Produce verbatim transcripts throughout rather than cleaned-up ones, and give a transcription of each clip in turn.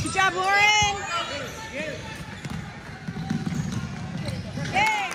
Good job, Lauren. Yay.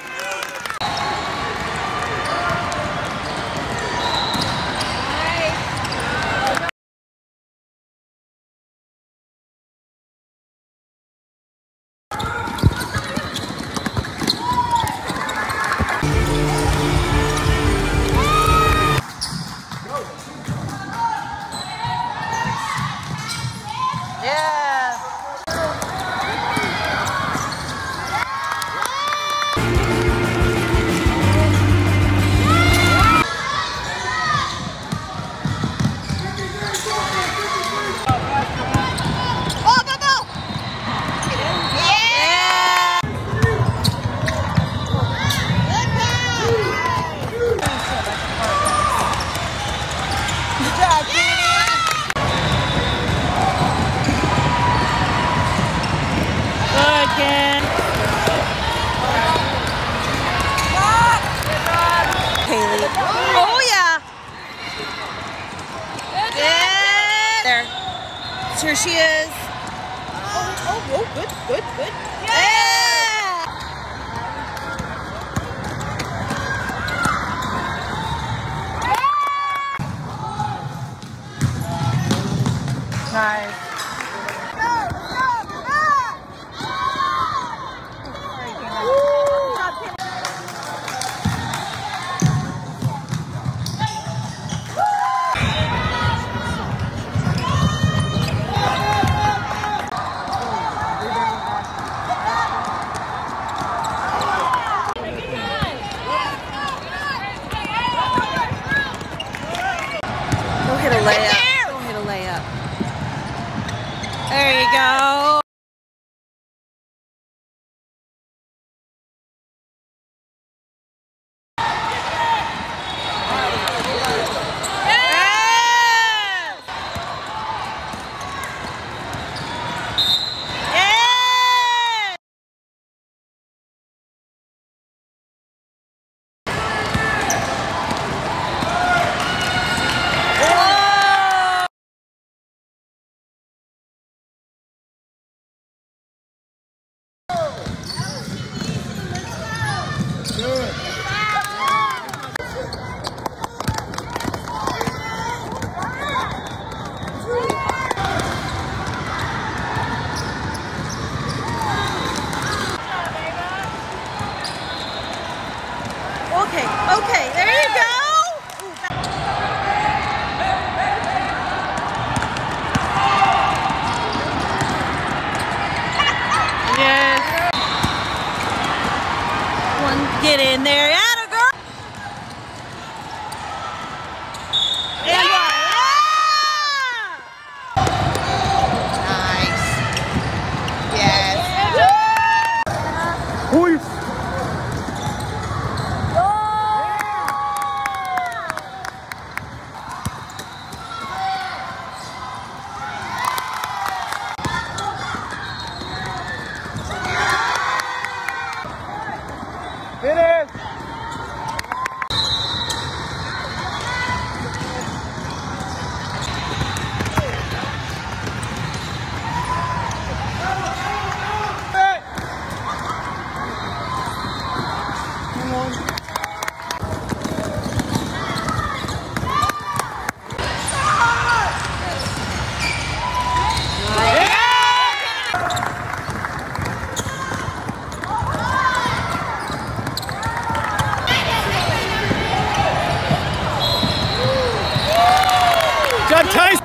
Oh yeah! Yeah. There. Here she is. Oh, oh, oh, good, good, good. Yeah! Nice. Hit a layup. Don't hit a layup. There you go. Okay, okay, there you go. Yes. One, get in there. Atta girl. Yeah. Nice. Yes. Oi. Finish! Tyson!